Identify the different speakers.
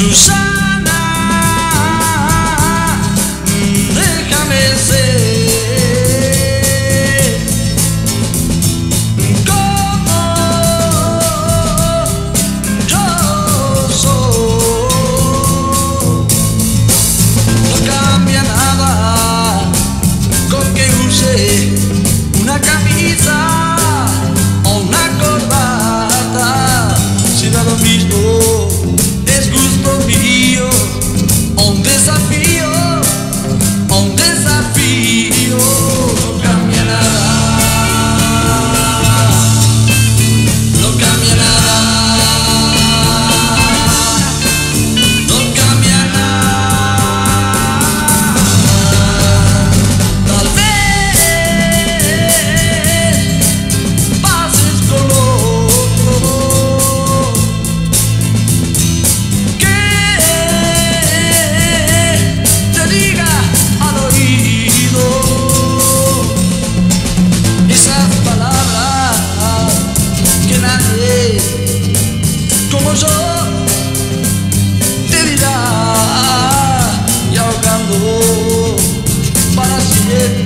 Speaker 1: Susana, déjame ser como yo soy. No cambia nada con que use una camisa o una corbata, si da lo mismo. Es gusto mío, un desafío, un desafío. No cambia nada, no cambia nada, no cambia nada. Tal vez pases con otro que te diga al oído esas palabras que nadie como yo te dirá, y ahogando para siempre